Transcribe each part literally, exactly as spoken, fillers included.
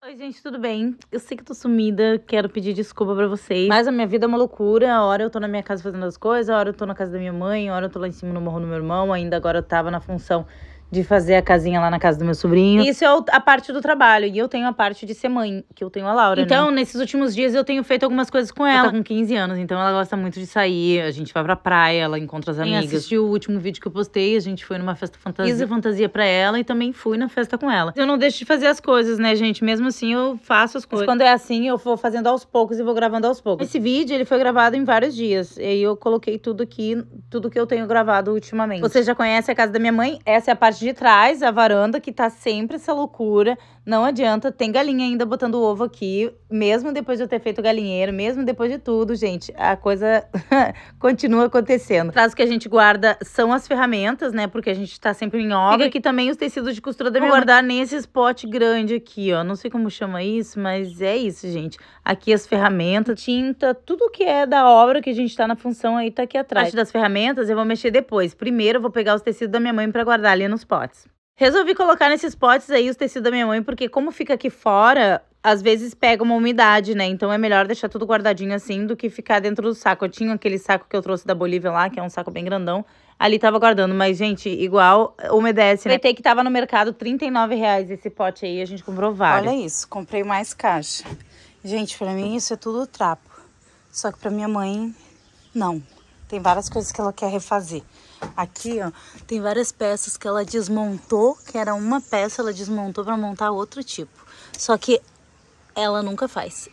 Oi, gente, tudo bem? Eu sei que tô sumida, quero pedir desculpa pra vocês, mas a minha vida é uma loucura. A hora eu tô na minha casa fazendo as coisas, a hora eu tô na casa da minha mãe, a hora eu tô lá em cima no morro do meu irmão, ainda agora eu tava na função de fazer a casinha lá na casa do meu sobrinho. Isso é a parte do trabalho, e eu tenho a parte de ser mãe, que eu tenho a Laura, então, né? Nesses últimos dias eu tenho feito algumas coisas com ela. Ela tá com quinze anos, então ela gosta muito de sair, a gente vai pra praia, ela encontra as amigas. Quem assistiu o último vídeo que eu postei, a gente foi numa festa fantasia, fiz a fantasia pra ela e também fui na festa com ela. Eu não deixo de fazer as coisas, né, gente? Mesmo assim, eu faço as coisas. Mas quando é assim, eu vou fazendo aos poucos e vou gravando aos poucos. Esse vídeo, ele foi gravado em vários dias, e aí eu coloquei tudo aqui, tudo que eu tenho gravado ultimamente. Você já conhece a casa da minha mãe? Essa é a parte de trás, a varanda, que tá sempre essa loucura. Não adianta, tem galinha ainda botando ovo aqui, mesmo depois de eu ter feito galinheiro, mesmo depois de tudo, gente, a coisa continua acontecendo. Atrás que a gente guarda são as ferramentas, né, porque a gente tá sempre em obra. Fica aqui também os tecidos de costura da minha mãe. Vou guardar nesses pote grande aqui, ó, não sei como chama isso, mas é isso, gente. Aqui as ferramentas, tinta, tudo que é da obra que a gente tá na função aí tá aqui atrás. A parte das ferramentas eu vou mexer depois. Primeiro eu vou pegar os tecidos da minha mãe pra guardar ali nos potes. Resolvi colocar nesses potes aí os tecidos da minha mãe, porque como fica aqui fora, às vezes pega uma umidade, né? Então é melhor deixar tudo guardadinho assim do que ficar dentro do saco. Eu tinha aquele saco que eu trouxe da Bolívia lá, que é um saco bem grandão. Ali tava guardando, mas, gente, igual umedece, né? Aproveitei que tava no mercado trinta e nove reais esse pote aí, a gente comprou vários. Olha isso, comprei mais caixa. Gente, pra mim isso é tudo trapo. Só que pra minha mãe, não. Tem várias coisas que ela quer refazer. Aqui, ó, tem várias peças que ela desmontou, que era uma peça, ela desmontou pra montar outro tipo. Só que ela nunca faz.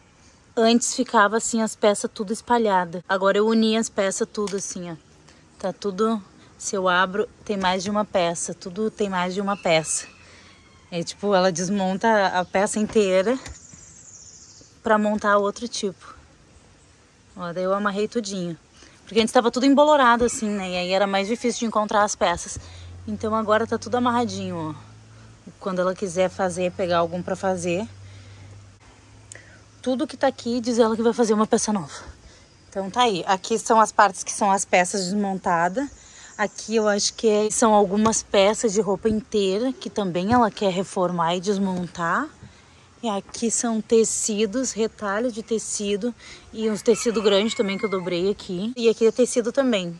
Antes ficava assim as peças tudo espalhada. Agora eu uni as peças tudo assim, ó. Tá tudo, se eu abro, tem mais de uma peça. Tudo tem mais de uma peça. É tipo, ela desmonta a peça inteira pra montar outro tipo. Ó, daí eu amarrei tudinho. Porque antes tava tudo embolorado assim, né? E aí era mais difícil de encontrar as peças. Então agora tá tudo amarradinho, ó. Quando ela quiser fazer, pegar algum pra fazer. Tudo que tá aqui, diz ela que vai fazer uma peça nova. Então tá aí. Aqui são as partes que são as peças desmontadas. Aqui eu acho que é, são algumas peças de roupa inteira, que também ela quer reformar e desmontar. E aqui são tecidos, retalhos de tecido e uns tecidos grandes também que eu dobrei aqui. E aqui é tecido também,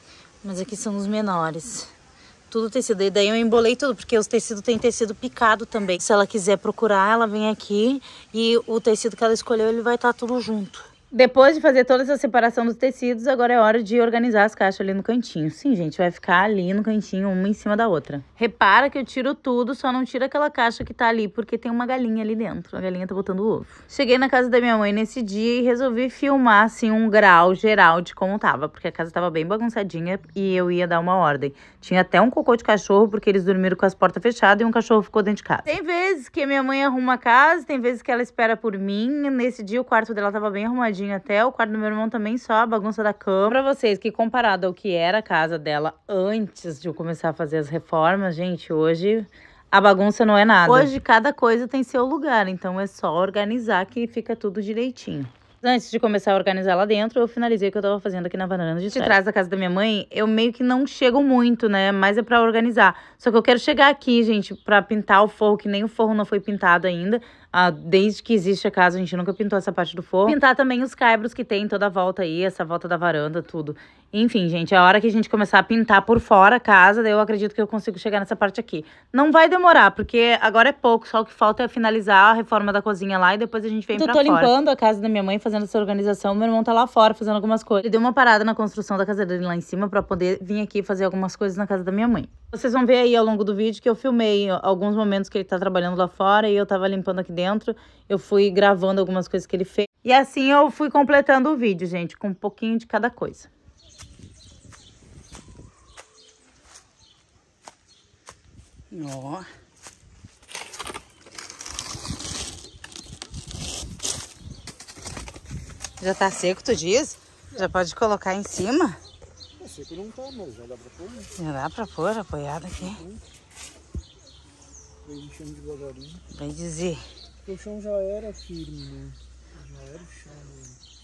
mas aqui são os menores. Tudo tecido. E daí eu embolei tudo, porque os tecidos tem tecido picado também. Se ela quiser procurar, ela vem aqui e o tecido que ela escolheu, ele vai estar tudo junto. Depois de fazer toda essa separação dos tecidos, agora é hora de organizar as caixas ali no cantinho. Sim, gente, vai ficar ali no cantinho, uma em cima da outra. Repara que eu tiro tudo, só não tiro aquela caixa que tá ali, porque tem uma galinha ali dentro. A galinha tá botando ovo. Cheguei na casa da minha mãe nesse dia e resolvi filmar, assim, um grau geral de como tava, porque a casa tava bem bagunçadinha e eu ia dar uma ordem. Tinha até um cocô de cachorro, porque eles dormiram com as portas fechadas e um cachorro ficou dentro de casa. Tem vezes que a minha mãe arruma a casa, tem vezes que ela espera por mim. Nesse dia o quarto dela tava bem arrumadinho, até o quarto do meu irmão também, só a bagunça da cama. Pra vocês que, comparado ao que era a casa dela antes de eu começar a fazer as reformas, gente, hoje a bagunça não é nada. Hoje cada coisa tem seu lugar, então é só organizar que fica tudo direitinho. Antes de começar a organizar lá dentro, eu finalizei o que eu tava fazendo aqui na varanda de trás da casa da minha mãe. Eu meio que não chego muito, né? Mas é pra organizar. Só que eu quero chegar aqui, gente, pra pintar o forro, que nem o forro não foi pintado ainda. Ah, desde que existe a casa, a gente nunca pintou essa parte do forro. Pintar também os caibros que tem toda a volta aí, essa volta da varanda, tudo. Enfim, gente, a hora que a gente começar a pintar por fora a casa, daí eu acredito que eu consigo chegar nessa parte aqui. Não vai demorar, porque agora é pouco, só o que falta é finalizar a reforma da cozinha lá e depois a gente vem pra fora. Eu tô limpando a casa da minha mãe, fazendo essa organização, meu irmão tá lá fora fazendo algumas coisas. Ele deu uma parada na construção da casa dele lá em cima pra poder vir aqui fazer algumas coisas na casa da minha mãe. Vocês vão ver aí ao longo do vídeo que eu filmei alguns momentos que ele tá trabalhando lá fora e eu tava limpando aqui dentro. Eu fui gravando algumas coisas que ele fez. E assim eu fui completando o vídeo, gente, com um pouquinho de cada coisa. Ó. Já tá seco, tu diz? Já pode colocar em cima? É seco não tá, mas já dá pra pôr, né? Já dá pra pôr apoiado aqui. Foi enchendo devagarinho. Vai dizer. Porque o chão já era firme, né? Já era o chão, né?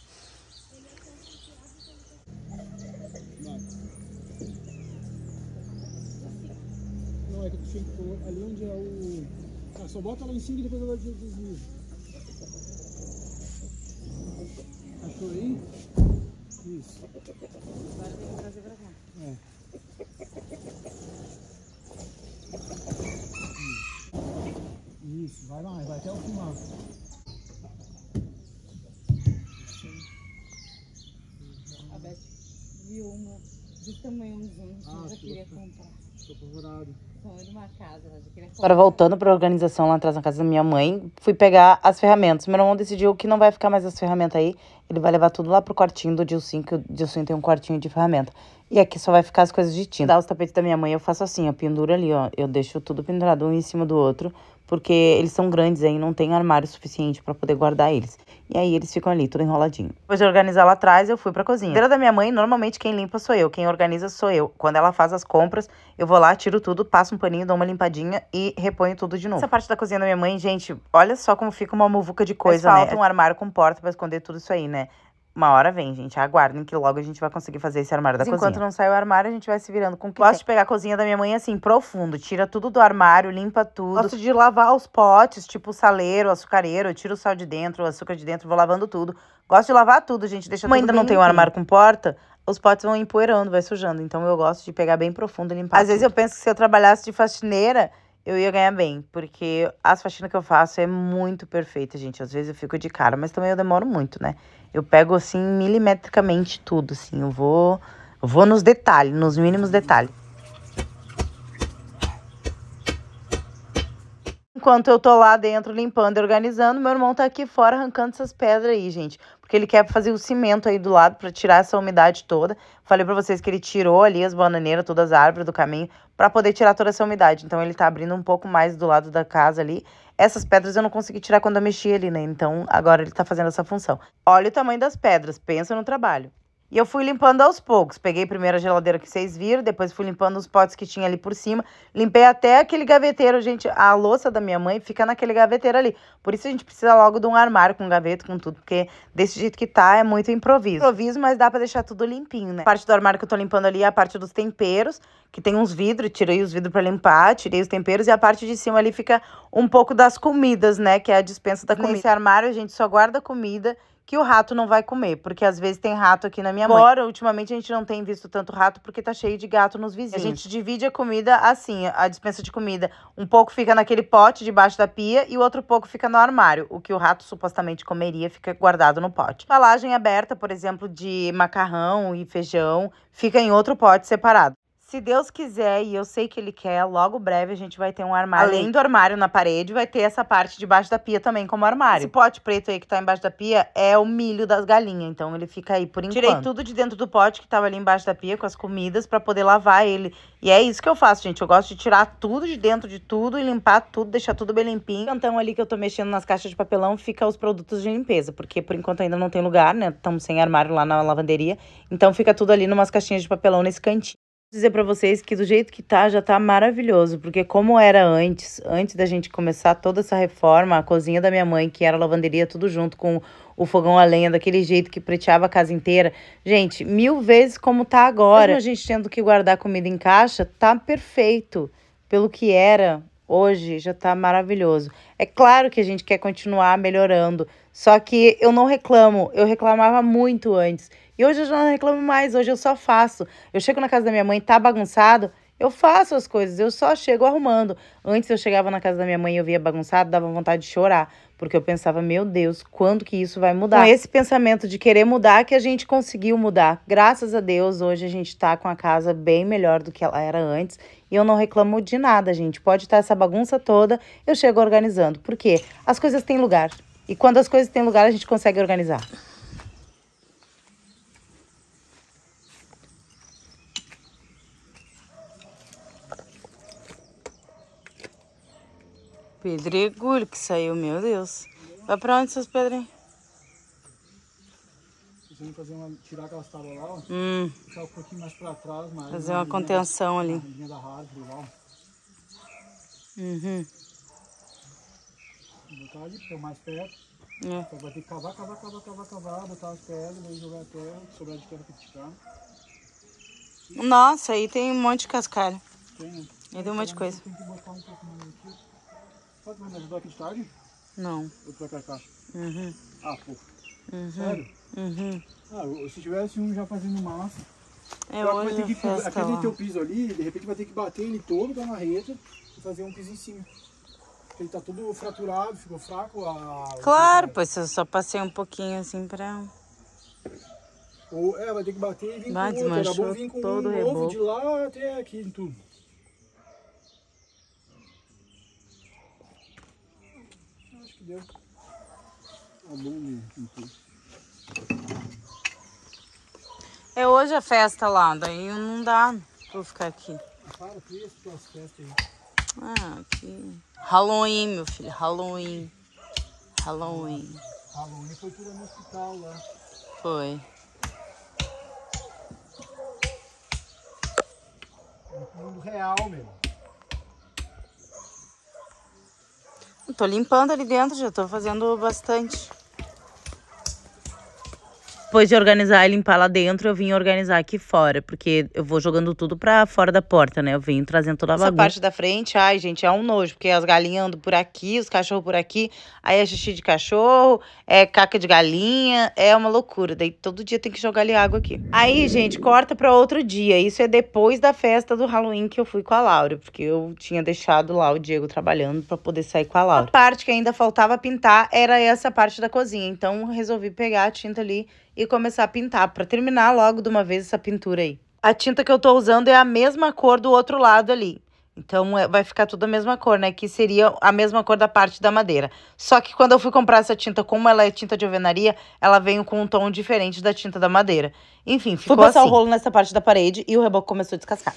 Não. Não, é que tu tinha que pôr ali onde é o... Ah, Só bota lá em cima e depois ela desliza. Achou aí? Isso. Agora tem que trazer pra cá. É. Isso, vai mais, vai até o final. A Beth viu uma de tamanhozinho que eu já queria comprar. Tô apavorado. Tamanho de uma casa, ela já queria comprar. Agora voltando pra organização lá atrás na casa da minha mãe, fui pegar as ferramentas. Meu irmão decidiu que não vai ficar mais as ferramentas aí. Ele vai levar tudo lá pro quartinho do Dilcinho, que o Dilcinho tem um quartinho de ferramenta. E aqui só vai ficar as coisas de tinta. Dá os tapetes da minha mãe, eu faço assim, eu penduro ali, ó. Eu deixo tudo pendurado um em cima do outro, porque eles são grandes aí, não tem armário suficiente pra poder guardar eles. E aí eles ficam ali, tudo enroladinho. Depois de organizar lá atrás, eu fui pra cozinha. Na cadeira da minha mãe, normalmente quem limpa sou eu, quem organiza sou eu. Quando ela faz as compras, eu vou lá, tiro tudo, passo um paninho, dou uma limpadinha e reponho tudo de novo. Essa parte da cozinha da minha mãe, gente, olha só como fica uma muvuca de coisa, né? Falta um armário com porta pra esconder tudo isso aí, né? Uma hora vem, gente. Aguardem que logo a gente vai conseguir fazer esse armário da cozinha. Enquanto não sai o armário, a gente vai se virando com o que Gosto de pegar a cozinha da minha mãe assim, profundo. Tira tudo do armário, limpa tudo. Gosto de lavar os potes, tipo o saleiro, o açucareiro. Eu tiro o sal de dentro, o açúcar de dentro, vou lavando tudo. Gosto de lavar tudo, gente. Deixa tudo bem. Como ainda não tem um armário com porta, os potes vão empoeirando, vai sujando. Então eu gosto de pegar bem profundo e limpar. Às vezes eu penso que se eu trabalhasse de faxineira, eu ia ganhar bem, porque as faxinas que eu faço é muito perfeita, gente. Às vezes eu fico de cara, mas também eu demoro muito, né? Eu pego, assim, milimetricamente tudo, assim. Eu vou, eu vou nos detalhes, nos mínimos detalhes. Enquanto eu tô lá dentro limpando e organizando, meu irmão tá aqui fora arrancando essas pedras aí, gente. Porque ele quer fazer o cimento aí do lado pra tirar essa umidade toda. Falei pra vocês que ele tirou ali as bananeiras, todas as árvores do caminho, pra poder tirar toda essa umidade. Então ele tá abrindo um pouco mais do lado da casa ali. Essas pedras eu não consegui tirar quando eu mexi ali, né? Então agora ele tá fazendo essa função. Olha o tamanho das pedras, pensa no trabalho. E eu fui limpando aos poucos. Peguei primeiro a geladeira que vocês viram, depois fui limpando os potes que tinha ali por cima. Limpei até aquele gaveteiro, gente. A louça da minha mãe fica naquele gaveteiro ali. Por isso a gente precisa logo de um armário com gaveta, com tudo. Porque desse jeito que tá, é muito improviso. Improviso, mas dá pra deixar tudo limpinho, né? A parte do armário que eu tô limpando ali é a parte dos temperos, que tem uns vidros. Tirei os vidros pra limpar, tirei os temperos. E a parte de cima ali fica um pouco das comidas, né? Que é a despensa da comida. Nesse armário a gente só guarda comida que o rato não vai comer, porque às vezes tem rato aqui na minha mãe. Agora, ultimamente, a gente não tem visto tanto rato, porque tá cheio de gato nos vizinhos. A gente divide a comida assim, a dispensa de comida. Um pouco fica naquele pote debaixo da pia e o outro pouco fica no armário. O que o rato supostamente comeria fica guardado no pote. Embalagem aberta, por exemplo, de macarrão e feijão, fica em outro pote separado. Se Deus quiser, e eu sei que Ele quer, logo breve a gente vai ter um armário. Além do armário na parede, vai ter essa parte debaixo da pia também como armário. Esse pote preto aí que tá embaixo da pia é o milho das galinhas, então ele fica aí por enquanto. Tirei tudo de dentro do pote que tava ali embaixo da pia com as comidas pra poder lavar ele. E é isso que eu faço, gente. Eu gosto de tirar tudo de dentro de tudo e limpar tudo, deixar tudo bem limpinho. Então ali que eu tô mexendo nas caixas de papelão fica os produtos de limpeza, porque por enquanto ainda não tem lugar, né? Estamos sem armário lá na lavanderia. Então fica tudo ali numas caixinhas de papelão nesse cantinho. Dizer pra vocês que do jeito que tá, já tá maravilhoso, porque como era antes, antes da gente começar toda essa reforma, a cozinha da minha mãe, que era lavanderia, tudo junto com o fogão a lenha, daquele jeito que preteava a casa inteira, gente, mil vezes como tá agora. Mesmo a gente tendo que guardar comida em caixa, tá perfeito. Pelo que era, hoje já tá maravilhoso. É claro que a gente quer continuar melhorando, só que eu não reclamo, eu reclamava muito antes. E hoje eu já não reclamo mais, hoje eu só faço. Eu chego na casa da minha mãe, tá bagunçado, eu faço as coisas, eu só chego arrumando. Antes eu chegava na casa da minha mãe e eu via bagunçado, dava vontade de chorar. Porque eu pensava, meu Deus, quando que isso vai mudar? Com esse pensamento de querer mudar que a gente conseguiu mudar. Graças a Deus, hoje a gente tá com a casa bem melhor do que ela era antes. E eu não reclamo de nada, gente. Pode estar essa bagunça toda, eu chego organizando. Por quê? As coisas têm lugar. E quando as coisas têm lugar, a gente consegue organizar. Pedregulho que saiu, meu Deus. Vai pra onde essas pedrinhas? Precisamos fazer uma, tirar aquelas tábuas lá, ó. Hum. Deixar um pouquinho mais pra trás, mas fazer uma contenção da, ali. Linha da árvore lá. Uhum. Botar ali, ficar mais perto. É. Então vai ter que cavar, cavar, cavar, cavar, cavar, botar as pedras, daí jogar a terra, sobrar de terra pra criticar. Nossa, aí tem um monte de cascalho. Tem, né? Aí tem um monte de coisa. Tem que botar um pouco mais aqui. Pode me ajudar aqui de tarde? Não. Eu trocar a caixa. Uhum. Ah, pô. Uhum. Sério? Uhum. Ah, se tivesse um já fazendo massa. É Só que hoje vai ter a que, festa aquele lá. teu piso ali, de repente vai ter que bater ele todo com a marreta e fazer um piso em cima. Porque ele tá todo fraturado, ficou fraco. A... Claro, pois eu só passei um pouquinho assim pra... Ou, é, vai ter que bater e vir Vai, com outro. Era bom desmanchou vir com todo um o novo reboco. de lá até aqui em tudo. Acho que deu. Tá bom mesmo em tudo. É hoje a festa lá, daí não dá pra eu ficar aqui. Para, cria as tuas festas aí. Ah, aqui. Halloween, meu filho, Halloween. Halloween. Halloween foi tudo no hospital lá. Foi. No mundo real mesmo. Eu tô limpando ali dentro, já tô fazendo bastante. Depois de organizar e limpar lá dentro, eu vim organizar aqui fora, porque eu vou jogando tudo pra fora da porta, né? Eu venho trazendo toda a Essa bagunça. parte da frente, ai, gente, é um nojo, porque as galinhas andam por aqui, os cachorros por aqui, aí é xixi de cachorro, é caca de galinha, é uma loucura. Daí todo dia tem que jogar ali água aqui. Aí, gente, corta pra outro dia. Isso é depois da festa do Halloween que eu fui com a Laura, porque eu tinha deixado lá o Diego trabalhando pra poder sair com a Laura. A parte que ainda faltava pintar era essa parte da cozinha, então eu resolvi pegar a tinta ali e começar a pintar, pra terminar logo de uma vez essa pintura aí. A tinta que eu tô usando é a mesma cor do outro lado ali. Então, é, vai ficar tudo a mesma cor, né? Que seria a mesma cor da parte da madeira. Só que quando eu fui comprar essa tinta, como ela é tinta de alvenaria, ela veio com um tom diferente da tinta da madeira. Enfim, ficou assim. Fui passar o rolo nessa parte da parede e o reboco começou a descascar.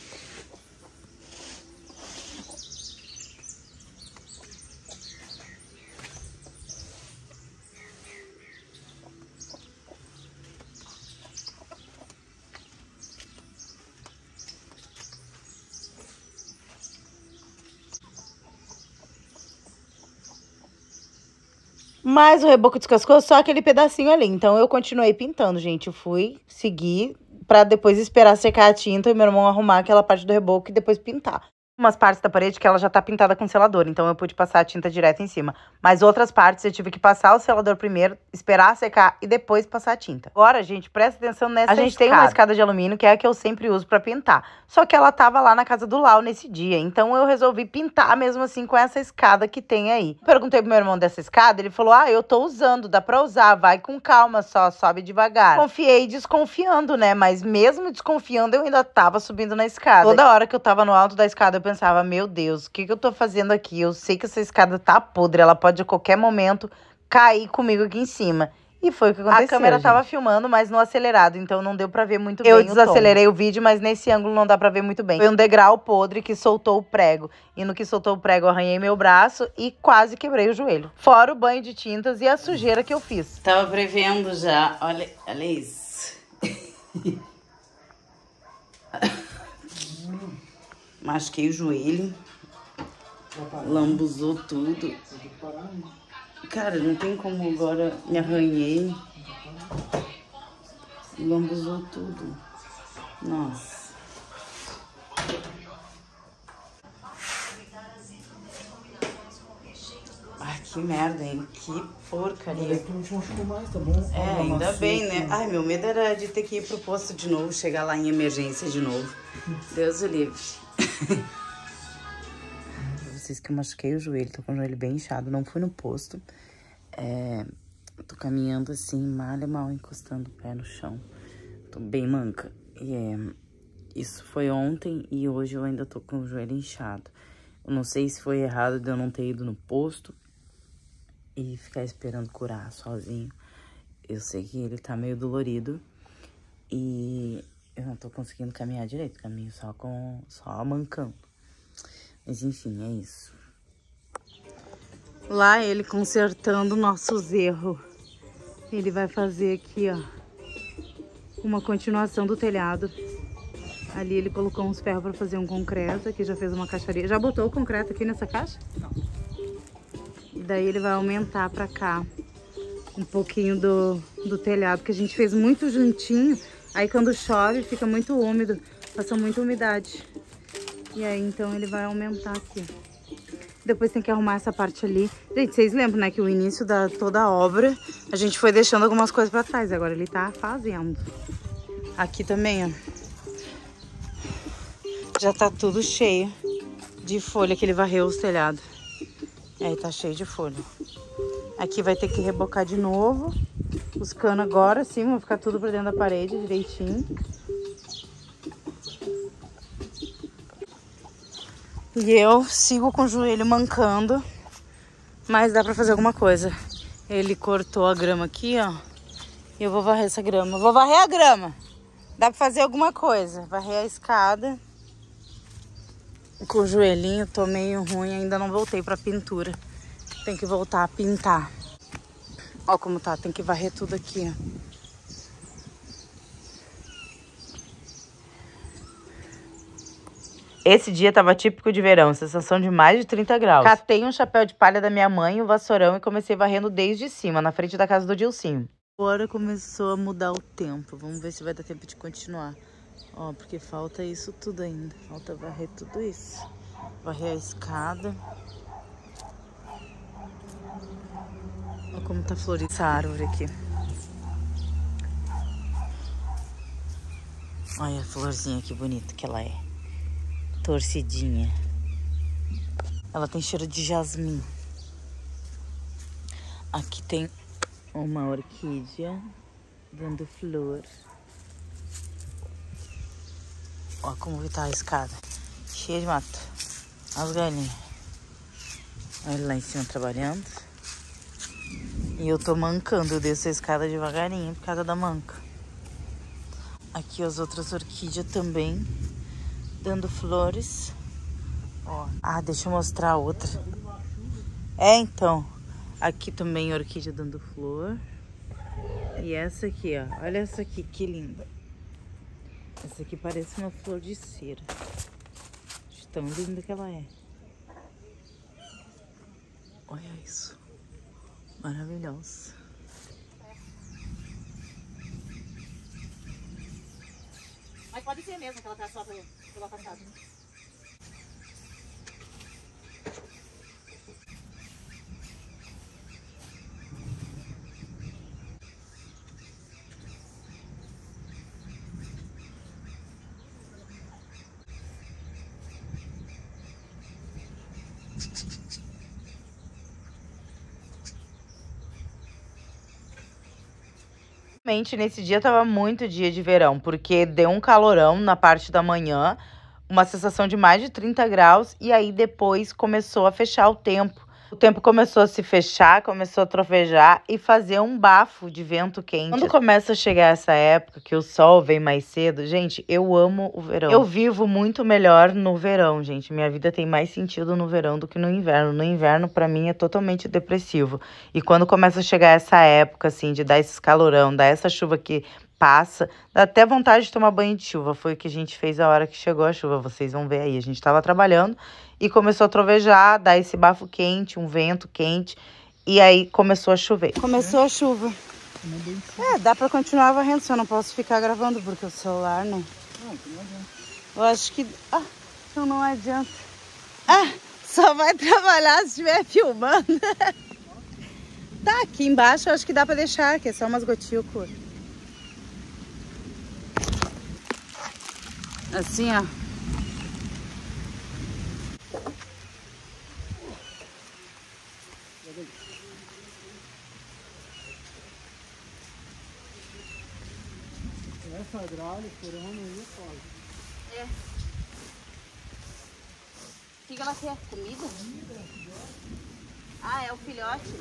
Mas o reboco descascou só aquele pedacinho ali. Então, eu continuei pintando, gente. Eu fui seguir pra depois esperar secar a tinta e meu irmão arrumar aquela parte do reboco e depois pintar. Umas partes da parede que ela já tá pintada com selador, então eu pude passar a tinta direto em cima. Mas outras partes eu tive que passar o selador primeiro, esperar secar e depois passar a tinta. Agora, gente, presta atenção nessa escada. A gente tem uma escada de alumínio que é a que eu sempre uso pra pintar. Só que ela tava lá na casa do Lau nesse dia, então eu resolvi pintar mesmo assim com essa escada que tem aí. Perguntei pro meu irmão dessa escada, ele falou, ah, eu tô usando, dá pra usar, vai com calma só, sobe devagar. Confiei desconfiando, né, mas mesmo desconfiando eu ainda tava subindo na escada. Toda hora que eu tava no alto da escada eu pensava, meu Deus, o que que eu tô fazendo aqui? Eu sei que essa escada tá podre, ela pode a qualquer momento cair comigo aqui em cima. E foi o que aconteceu. A câmera gente. tava filmando, mas no acelerado, então não deu pra ver muito eu bem. Eu desacelerei o, o vídeo, mas nesse ângulo não dá pra ver muito bem. Foi um degrau podre que soltou o prego. E no que soltou o prego, eu arranhei meu braço e quase quebrei o joelho. Fora o banho de tintas e a sujeira que eu fiz. Tava prevendo já. Olha, olha isso. Machuquei o joelho. Lambuzou tudo. Cara, não tem como agora. Me arranhei. Lambuzou tudo. Nossa. Ai, que merda, hein? Que porcaria. Tu não te machucou mais, tá bom? É, ainda bem, né? Ai, meu medo era de ter que ir pro posto de novo, chegar lá em emergência de novo. Deus o livre. Vocês que eu machuquei o joelho, tô com o joelho bem inchado, não fui no posto. É, tô caminhando assim, mal e mal, encostando o pé no chão. Tô bem manca. E é, isso foi ontem e hoje eu ainda tô com o joelho inchado. Eu não sei se foi errado de eu não ter ido no posto e ficar esperando curar sozinho. Eu sei que ele tá meio dolorido e eu não tô conseguindo caminhar direito, caminho só com só mancando. Mas enfim, é isso. Lá ele consertando nossos erros. Ele vai fazer aqui, ó, uma continuação do telhado. Ali ele colocou uns ferros para fazer um concreto, aqui já fez uma caixaria. Já botou o concreto aqui nessa caixa? Não. E daí ele vai aumentar para cá um pouquinho do, do telhado, que a gente fez muito juntinho. Aí quando chove fica muito úmido, passa muita umidade. E aí então ele vai aumentar aqui. depois tem que arrumar essa parte ali. Gente, vocês lembram, né, que o início da toda a obra, a gente foi deixando algumas coisas pra trás. Agora ele tá fazendo. Aqui também, ó. Já tá tudo cheio de folha que ele varreu os telhados. Aí tá cheio de folha. Aqui vai ter que rebocar de novo. Os canos agora sim vão ficar tudo pra dentro da parede direitinho. E eu sigo com o joelho mancando, mas dá pra fazer alguma coisa. Ele cortou a grama aqui, ó. E eu vou varrer essa grama. Vou varrer a grama. Dá pra fazer alguma coisa. Varrer a escada. Com o joelhinho, tô meio ruim. Ainda não voltei pra pintura. Tem que voltar a pintar. Ó como tá. Tem que varrer tudo aqui, ó. Esse dia tava típico de verão, sensação de mais de trinta graus. Catei um chapéu de palha da minha mãe, um vassourão e comecei varrendo desde cima, na frente da casa do Dilcinho. Agora começou a mudar o tempo. Vamos ver se vai dar tempo de continuar. Ó, porque falta isso tudo ainda. Falta varrer tudo isso. Varrer a escada. Olha como tá florida essa árvore aqui. Olha a florzinha que bonita que ela é. Torcidinha. Ela tem cheiro de jasmim. Aqui tem uma orquídea dando flor. Olha como que tá a escada. Cheia de mato. As galinhas. Olha ele lá em cima trabalhando. E eu tô mancando. Eu desço a escada devagarinho por causa da manca. Aqui as outras orquídeas também dando flores. Ó. Ah, deixa eu mostrar a outra. É, então. Aqui também orquídea dando flor. E essa aqui, ó. Olha essa aqui, que linda. Essa aqui parece uma flor de cera. De tão linda que ela é. Olha isso. Maravilhosa. Mas pode ser mesmo que ela tá só pelo, pela passada. Nesse dia tava muito dia de verão, porque deu um calorão na parte da manhã, uma sensação de mais de trinta graus, e aí depois começou a fechar o tempo. O tempo começou a se fechar, começou a trovejar e fazer um bafo de vento quente. Quando começa a chegar essa época, que o sol vem mais cedo, gente, eu amo o verão. Eu vivo muito melhor no verão, gente. Minha vida tem mais sentido no verão do que no inverno. No inverno, pra mim, é totalmente depressivo. E quando começa a chegar essa época, assim, de dar esses calorão, dar essa chuva que passa, dá até vontade de tomar banho de chuva. Foi o que a gente fez a hora que chegou a chuva. Vocês vão ver aí. A gente tava trabalhando e começou a trovejar, dar esse bafo quente, um vento quente. E aí começou a chover. Começou a chuva. É, dá pra continuar varrendo, só não posso ficar gravando porque o celular, né? Não, não adianta. Eu acho que... Ah, então não adianta. Ah, só vai trabalhar se estiver filmando. Tá, aqui embaixo eu acho que dá pra deixar, que é só umas gotículas. Assim, ó. Essa gralha, furando aí, pode. É. O que, que ela quer? Comida? Ah, é o filhote?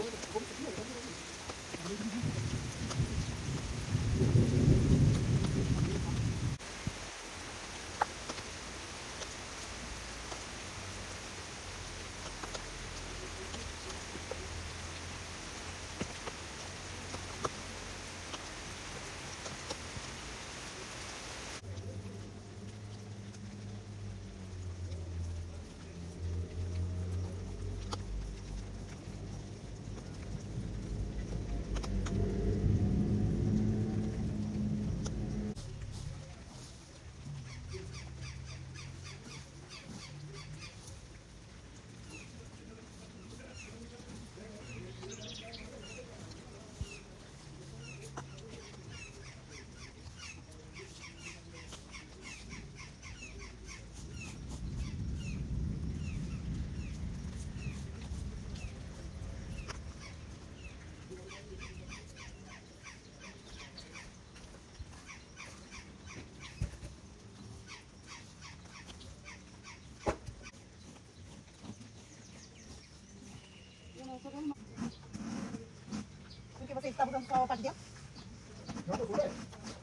Porque você está botando só a parte de dentro? Não, eu vou ver.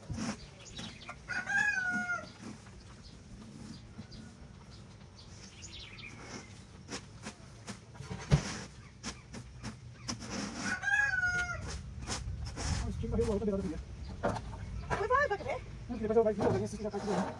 Vai, vai, vai, vai querer? Não, ele vai jogar aqui, vai assistir a parte dele.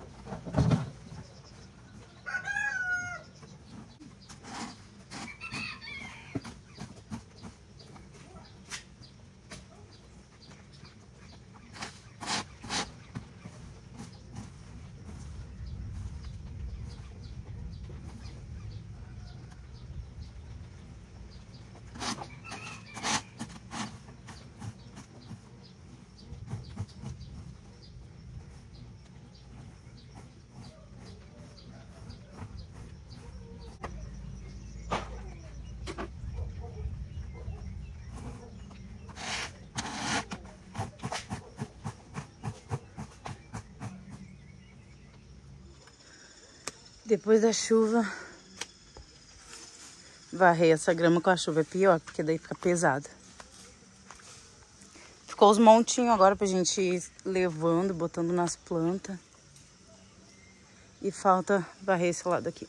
Depois da chuva, varrer essa grama com a chuva é pior, porque daí fica pesada. Ficou os montinhos agora pra gente ir levando, botando nas plantas. E falta varrer esse lado aqui.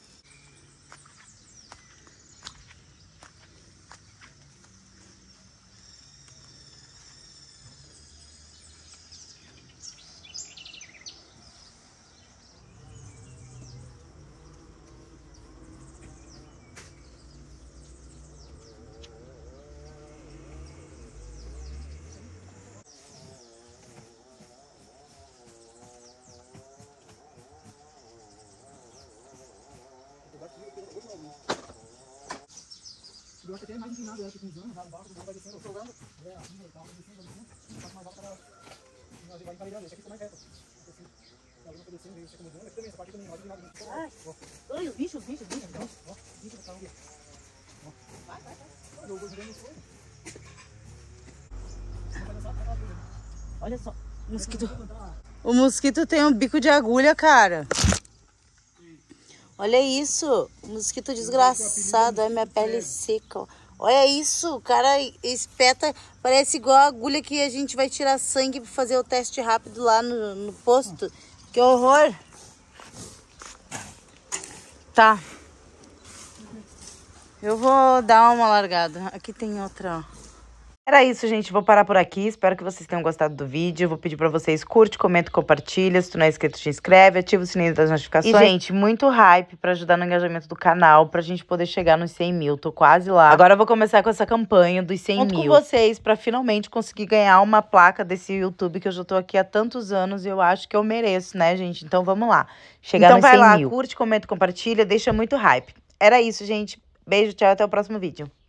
Eu acho que até é mais inclinado, eu acho que com os anos, vai embaixo, vai descendo, jogando. É, assim, vai descendo, vai descendo. Passa mais alto para vai encarregando. Esse aqui ficou mais reto. Assim, a luna foi descendo, veio secando o aqui também, essa parte também, vai de lado. Ai, oi, os bichos, os bichos, os bichos. Ó, ó, bicho que tá ali. Ó. Vai, vai, vai. Eu vou jogando isso aí. Olha só, o mosquito. O mosquito tem um bico de agulha, cara. Olha isso, mosquito desgraçado, olha minha pele seca, ó. Olha isso, o cara espeta, parece igual a agulha que a gente vai tirar sangue para fazer o teste rápido lá no, no posto. Que horror! Tá. Eu vou dar uma largada. Aqui tem outra, ó. Era isso, gente. Vou parar por aqui. Espero que vocês tenham gostado do vídeo. Vou pedir pra vocês, curte, comenta, compartilha. Se tu não é inscrito, te inscreve, ativa o sininho das notificações. E, gente, muito hype pra ajudar no engajamento do canal, pra gente poder chegar nos cem mil. Tô quase lá. Agora eu vou começar com essa campanha dos cem mil. Junto com vocês, pra finalmente conseguir ganhar uma placa desse YouTube, que eu já tô aqui há tantos anos e eu acho que eu mereço, né, gente? Então vamos lá. Chegar nos cem mil. Então vai lá, curte, comenta, compartilha, deixa muito hype. Era isso, gente. Beijo, tchau, até o próximo vídeo.